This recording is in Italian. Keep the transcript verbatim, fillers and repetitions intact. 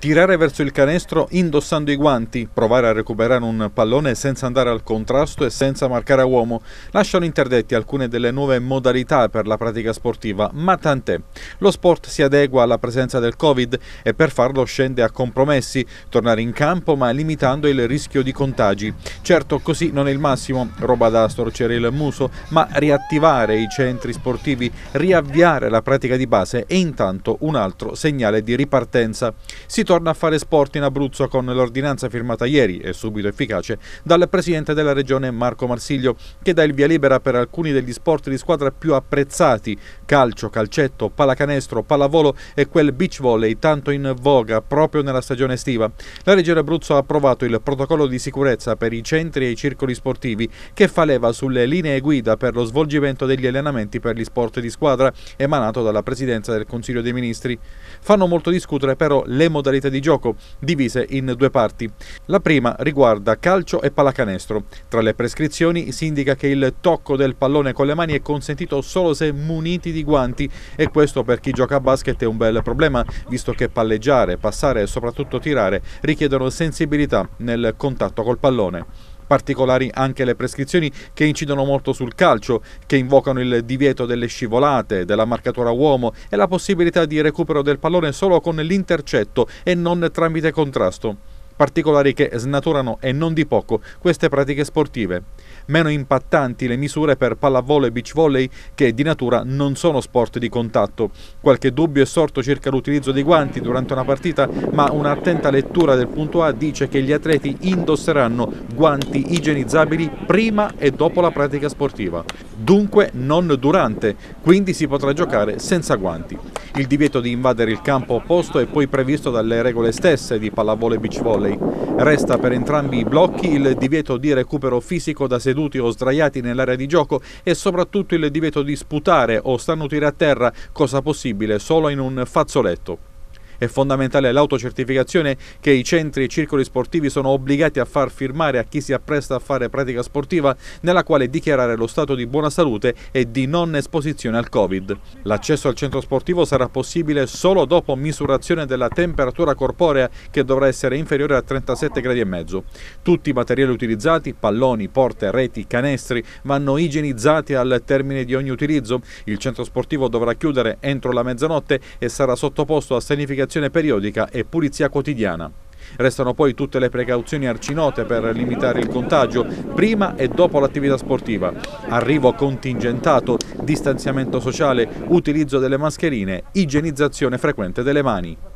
Tirare verso il canestro indossando i guanti, provare a recuperare un pallone senza andare al contrasto e senza marcare a uomo. Lasciano interdetti alcune delle nuove modalità per la pratica sportiva, ma tant'è. Lo sport si adegua alla presenza del Covid e per farlo scende a compromessi, tornare in campo ma limitando il rischio di contagi. Certo, così non è il massimo, roba da storcere il muso, ma riattivare i centri sportivi, riavviare la pratica di base è intanto un altro segnale di ripartenza. Si torna a fare sport in Abruzzo con l'ordinanza firmata ieri e subito efficace dal presidente della regione Marco Marsiglio, che dà il via libera per alcuni degli sport di squadra più apprezzati: calcio, calcetto, pallacanestro, pallavolo e quel beach volley tanto in voga proprio nella stagione estiva. La regione Abruzzo ha approvato il protocollo di sicurezza per i centri e i circoli sportivi, che fa leva sulle linee guida per lo svolgimento degli allenamenti per gli sport di squadra, emanato dalla presidenza del Consiglio dei Ministri. Fanno molto discutere però le modalità di gioco, divise in due parti. La prima riguarda calcio e pallacanestro. Tra le prescrizioni si indica che il tocco del pallone con le mani è consentito solo se muniti di guanti, e questo per chi gioca a basket è un bel problema, visto che palleggiare, passare e soprattutto tirare richiedono sensibilità nel contatto col pallone. Particolari anche le prescrizioni che incidono molto sul calcio, che invocano il divieto delle scivolate, della marcatura a uomo e la possibilità di recupero del pallone solo con l'intercetto e non tramite contrasto. Particolari che snaturano e non di poco queste pratiche sportive. Meno impattanti le misure per pallavolo e beach volley, che di natura non sono sport di contatto. Qualche dubbio è sorto circa l'utilizzo dei guanti durante una partita, ma un'attenta lettura del punto A dice che gli atleti indosseranno guanti igienizzabili prima e dopo la pratica sportiva. Dunque non durante, quindi si potrà giocare senza guanti. Il divieto di invadere il campo opposto è poi previsto dalle regole stesse di pallavolo e beach volley. Resta per entrambi i blocchi il divieto di recupero fisico da seduti o sdraiati nell'area di gioco e soprattutto il divieto di sputare o starnutire a terra, cosa possibile solo in un fazzoletto. È fondamentale l'autocertificazione che i centri e circoli sportivi sono obbligati a far firmare a chi si appresta a fare pratica sportiva, nella quale dichiarare lo stato di buona salute e di non esposizione al Covid. L'accesso al centro sportivo sarà possibile solo dopo misurazione della temperatura corporea, che dovrà essere inferiore a trentasette gradi e mezzo. Tutti i materiali utilizzati, palloni, porte, reti, canestri, vanno igienizzati al termine di ogni utilizzo. Il centro sportivo dovrà chiudere entro la mezzanotte e sarà sottoposto a sanificazione periodica e pulizia quotidiana. Restano poi tutte le precauzioni arcinote per limitare il contagio prima e dopo l'attività sportiva: arrivo contingentato, distanziamento sociale, utilizzo delle mascherine, igienizzazione frequente delle mani.